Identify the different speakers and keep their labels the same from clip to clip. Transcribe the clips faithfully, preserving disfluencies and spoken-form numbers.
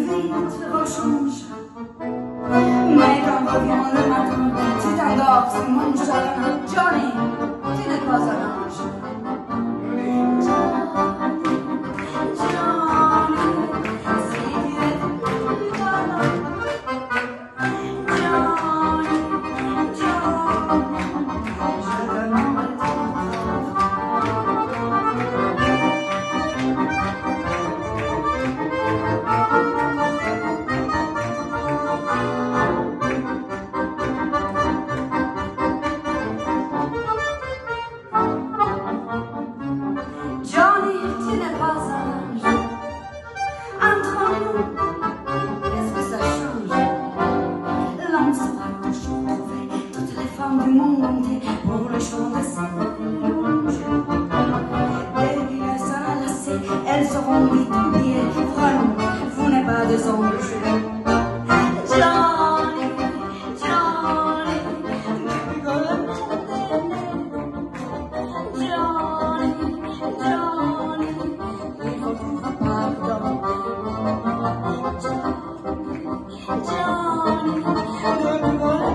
Speaker 1: vite rechange. Mais quand revient le matin, tu t'endors sur mon jardin. Johnny, tu n'es pas un ange. Du monde entier pour le chant de ses louanges. Dès qu'elles seront lassées, elles seront vite oubliées. Vraiment, vous n'êtes pas des anges. Johnny, Johnny, depuis qu'on le Johnny, Johnny, il faut vous faire pardon. Johnny, depuis qu'on le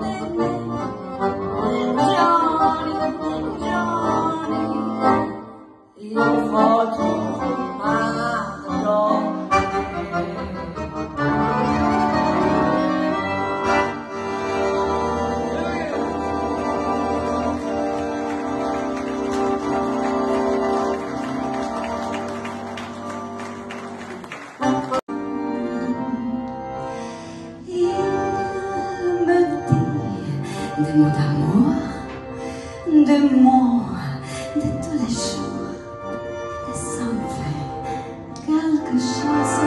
Speaker 1: il faut tout pardonner. Il me dit des mots d'amour, des mots de tous les jours, et ça me fait quelque chose.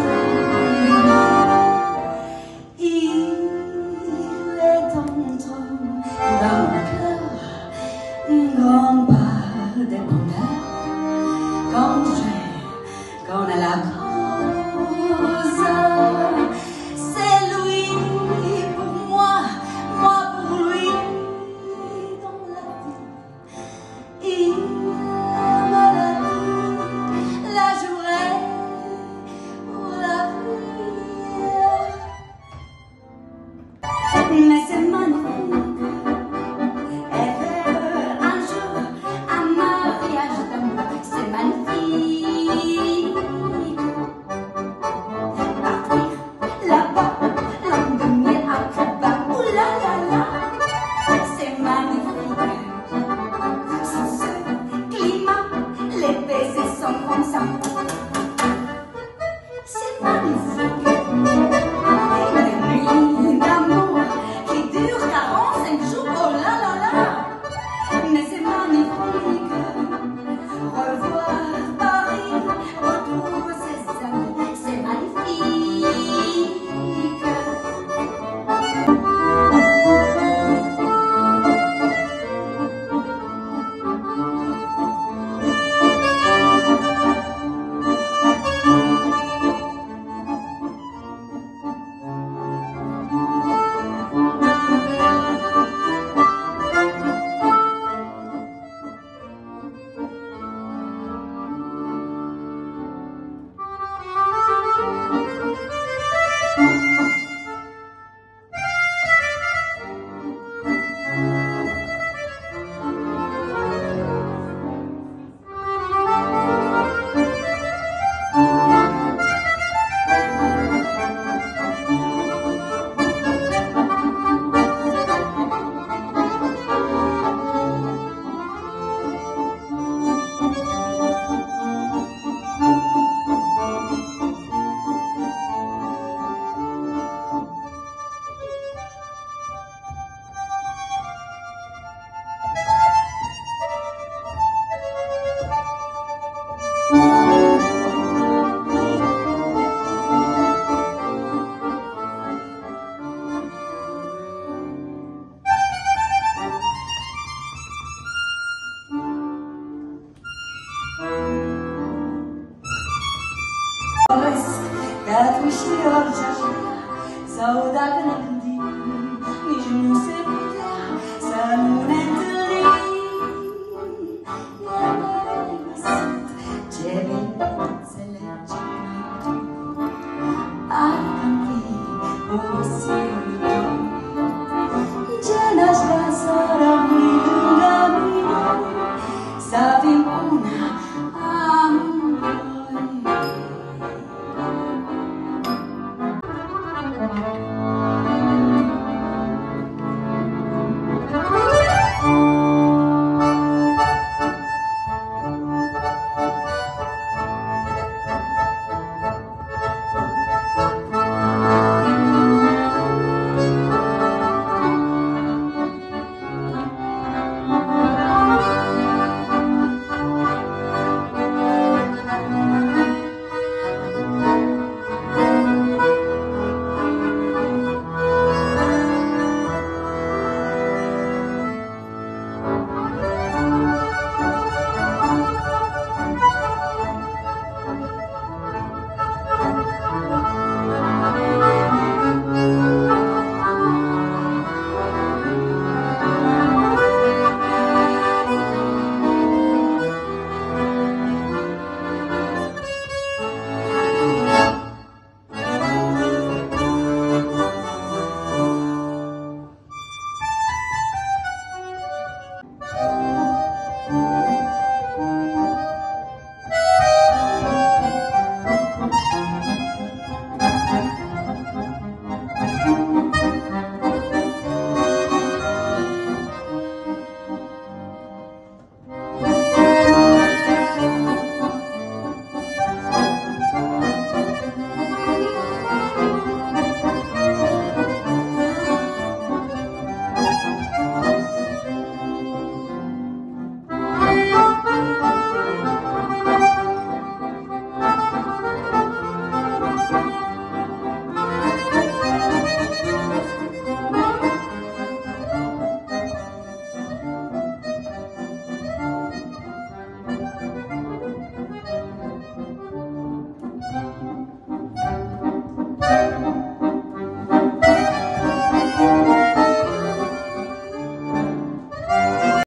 Speaker 1: Il est entre dans mon cœur une grande part de bonheur. Quand je connais la cause, c'est lui pour moi, moi pour lui. Dans la vie, il me l'a dit, la jouerai pour la vie. Mais c'est magnifique, elle veut un jour un mariage d'amour, c'est magnifique. Partir là-bas, langue de miel à Cuba, oulalala, c'est magnifique. Sans ce climat, les baisers sont comme ça. C'est magnifique. Des nuits d'amour qui durent quarante-cinq jours, oh là là là. Mais c'est magnifique. Revoir Paris, retrouver ses amis, c'est magnifique. I au ciel.